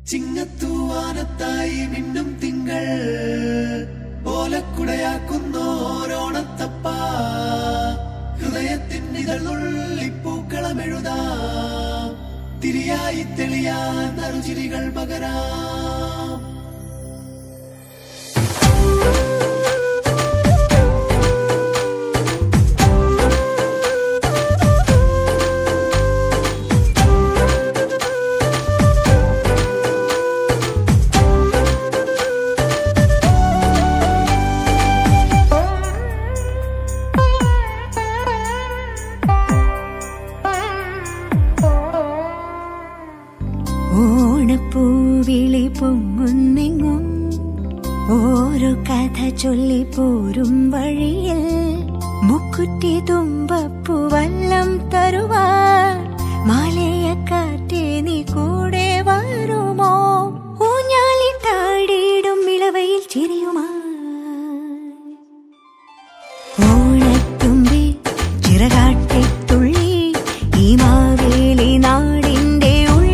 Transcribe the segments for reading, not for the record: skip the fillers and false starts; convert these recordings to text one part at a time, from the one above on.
ചിങ്ങത്തൂവാനത്തായി മിന്നും തിങ്കൾ ഓലക്കുടയാക്കുന്നോരോണത്തപ്പ ഹൃദയത്തിൻ ഇതളുള്ളിപ്പൂക്കളമെഴുതാം തിരിയായി തെളിയാൻ നറുചിരികൾ പകരാം. ഓണപ്പൂവിളി പൊങ്ങുന്നെങ്ങും ഓരോ കഥ ചൊല്ലി പോരും വഴിയിൽ മുക്കുറ്റി തുമ്പപ്പൂവല്ലം തരുവാൻ മാലയക്കാറ്റേ നീ കൂടെ വരുമോ? ഊഞ്ഞാലിട്ടാടിയിടും ഇളവയിൽ ചിരിയുമാ ഓണത്തുമ്പി ചിറകാട്ടിത്തുള്ളി ഈ മാവേലി നാടിന്റെ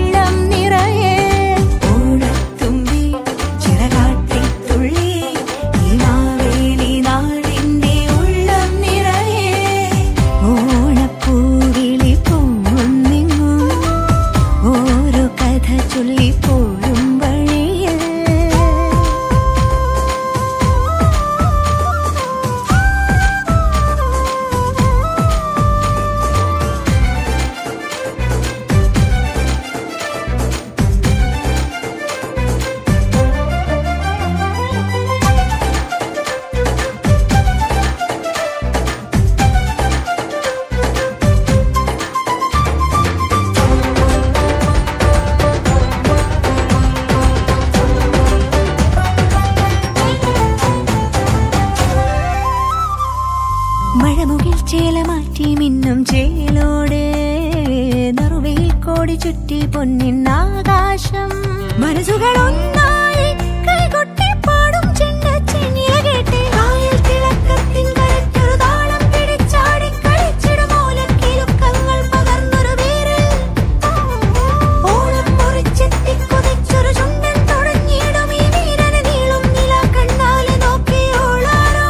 മഴമുകിൽ ചേല മാറ്റി മിന്നും ചേലോടെ നറുവയിൽ കോടി ചുറ്റി പൊന്നിന്നാകാശം മനസ്സുകൾ ഒന്നായി കൈകൊട്ടി പാടും ചെണ്ടച്ചിനില കേട്ട് കായൽ തിളക്കത്തിൻ കരറ്റൊരു താളം പിടിച്ചാടി കളിച്ചിടും ഓലക്കിലുക്കങ്ങൾ പകർന്നൊരു പേര് ഓണം മുറിച്ചെത്തി കുതിച്ചൊരു ചുണ്ടൻ തുടങ്ങിയിടും ഈ വീരന് നീളും നില കണ്ണാലെ നോക്കിയോളാരോ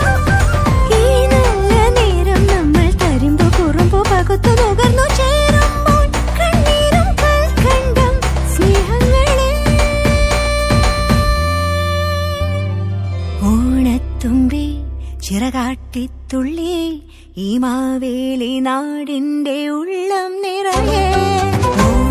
പകുത്തു നുകർന്നു ചേരുമ്പോൾ കണ്ണീരും കൽക്കണ്ടം സ്നേഹങ്ങളെ ഓണത്തുമ്പി ചിറകാട്ടിത്തുള്ളി ഈ മാവേലി നാടിന്റെ ഉള്ളം നിറയെ